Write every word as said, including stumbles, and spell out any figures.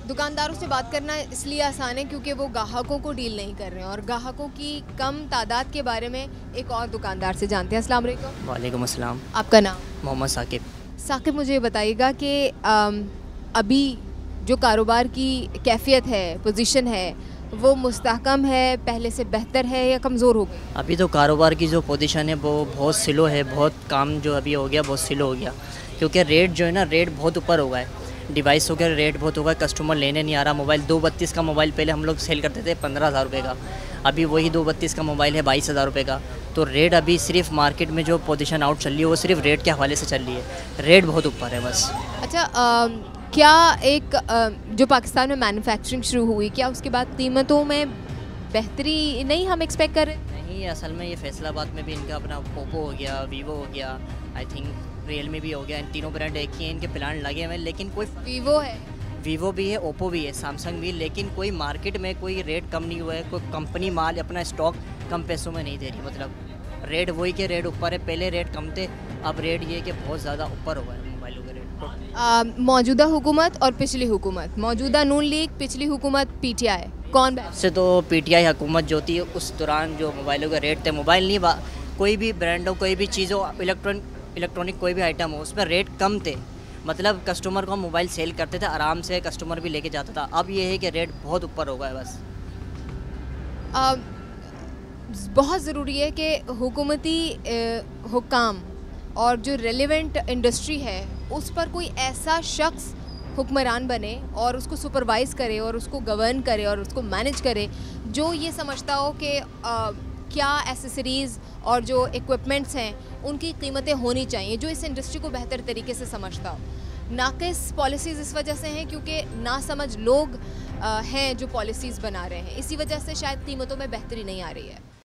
दुकानदारों से बात करना इसलिए आसान है क्योंकि वो ग्राहकों को डील नहीं कर रहे हैं और ग्राहकों की कम तादाद के बारे में एक और दुकानदार से जानते हैं। अस्सलाम वालेकुम। वालेकुम अस्सलाम। आपका नाम? मोहम्मद साकिब। साकिब, मुझे ये बताइएगा कि अभी जो कारोबार की कैफियत है, पोजीशन है, वो मुस्तहकम है, पहले से बेहतर है या कमज़ोर हो गई? अभी तो कारोबार की जो पोजीशन है वो बहुत स्लो है, बहुत काम जो अभी हो गया बहुत स्लो हो गया, क्योंकि रेट जो है ना रेट बहुत ऊपर हो गया है। डिवाइस हो गया रेट बहुत होगा, कस्टमर लेने नहीं आ रहा। मोबाइल दो बत्तीस का मोबाइल पहले हम लोग सेल करते थे पंद्रह हज़ार रुपये का, अभी वही दो बत्तीस का मोबाइल है बाईस हज़ार रुपये का। तो रेट अभी सिर्फ मार्केट में जो पोजीशन आउट चल रही है वो सिर्फ रेट के हवाले से चल रही है, रेट बहुत ऊपर है बस। अच्छा, आ, क्या एक आ, जो पाकिस्तान में मैन्युफैक्चरिंग शुरू हुई, क्या उसके बाद कीमतों में बेहतरी नहीं हम एक्सपेक्ट कर रहे? नहीं, असल में ये फैसलाबाद में भी इनका अपना ओप्पो हो गया, वीवो हो गया, आई थिंक रियलमी भी हो गया, इन तीनों ब्रांड एक ही हैं, इनके प्लान लगे हुए हैं। लेकिन कोई वीवो है, वीवो भी है, ओप्पो भी है, सैमसंग भी, लेकिन कोई मार्केट में कोई रेट कम नहीं हुआ है। कोई कंपनी माल अपना स्टॉक कम पैसों में नहीं दे रही, मतलब रेट वही के रेट ऊपर है। पहले रेट कम थे, अब रेट ये कि बहुत ज़्यादा ऊपर हुआ है मोबाइलों के रेट। मौजूदा हुकूमत और पिछली हुकूमत, मौजूदा नून लीग, पिछली हुकूमत पीटीआई, कौन बेहतर? से तो पीटीआई हुकूमत जो थी उस दौरान जो मोबाइलों के रेट थे, मोबाइल नहीं कोई भी ब्रांड हो, कोई भी चीज़ हो, इलेक्ट्रॉनिक इलेक्ट्रॉनिक कोई भी आइटम हो, उसमें रेट कम थे। मतलब कस्टमर को हम मोबाइल सेल करते थे, आराम से कस्टमर भी लेके जाता था। अब ये है कि रेट बहुत ऊपर हो गया है बस। आ, बहुत ज़रूरी है कि हुकूमती हुक्काम और जो रेलेवेंट इंडस्ट्री है उस पर कोई ऐसा शख्स हुक्मरान बने और उसको सुपरवाइज़ करे और उसको गवर्न करे और उसको मैनेज करे जो ये समझता हो कि क्या एसेसरीज़ और जो इक्विपमेंट्स हैं उनकी कीमतें होनी चाहिए, जो इस इंडस्ट्री को बेहतर तरीके से समझता हो। नाक़िस पॉलिसीज़ इस वजह से हैं क्योंकि नासमझ लोग हैं जो पॉलिसीज़ बना रहे हैं, इसी वजह से शायद कीमतों में बेहतरी नहीं आ रही है।